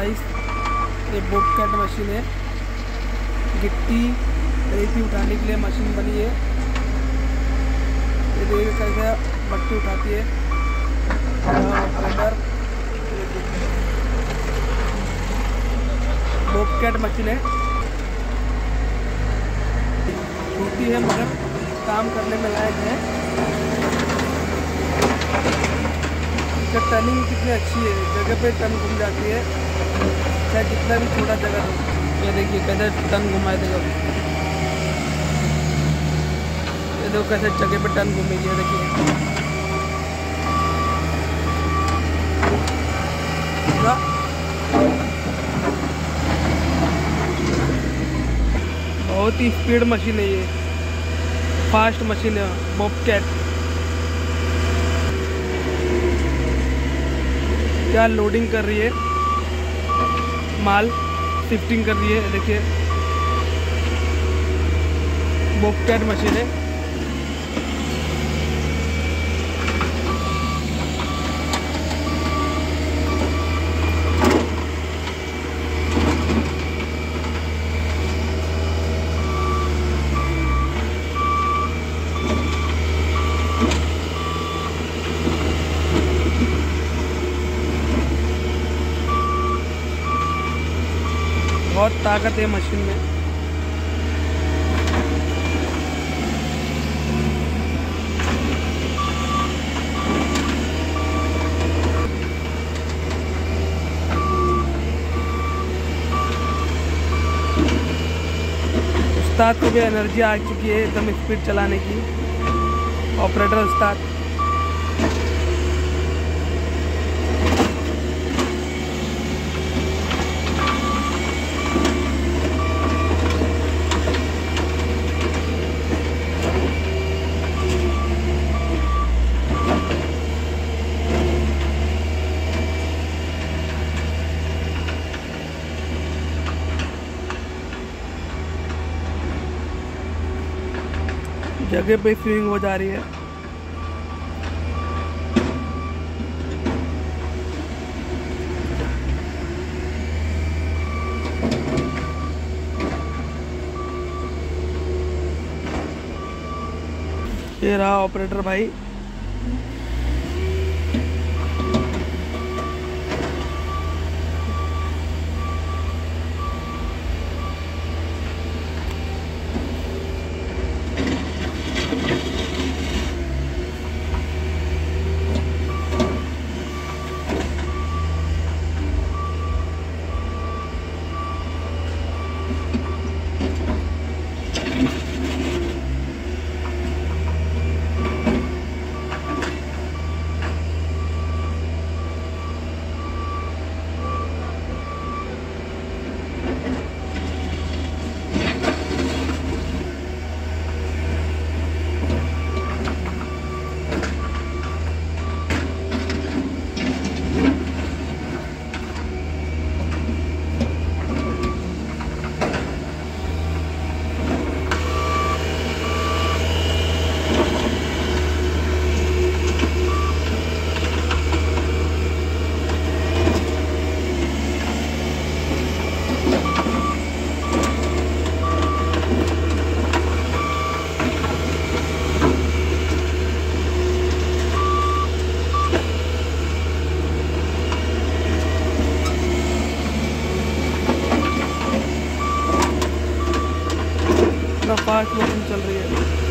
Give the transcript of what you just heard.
Guys, ये Bobcat machine है। गिट्टी रेती उठाने के लिए मशीन बनी है। ये देखिए कैसे मट्टी उठाती है। ऑपरेटर बॉबकैट मशीन है, छोटी है मगर काम करने में लायक है। इसका टर्निंग कितनी अच्छी है, जगह पे टर्न घूम जाती है, चाहे जितना भी छोटा जगह हो। ये देखिए कैसे टर्न घुमाए देगा। ये देखो कैसे जगह पे टर्न घूमेगी। देखिए बहुत ही स्पीड मशीन है, ये फास्ट मशीन है बॉबकैट। क्या लोडिंग कर रही है, माल शिफ्टिंग कर रही है। देखिए बॉबकैट मशीन है। बहुत ताकत है मशीन में। उस्ताद को भी एनर्जी आ चुकी है एकदम स्पीड चलाने की। ऑपरेटर उस्ताद जगह पे स्विंग हो जा रही है। ये रहा ऑपरेटर भाई। फास्ट मशीन चल रही है।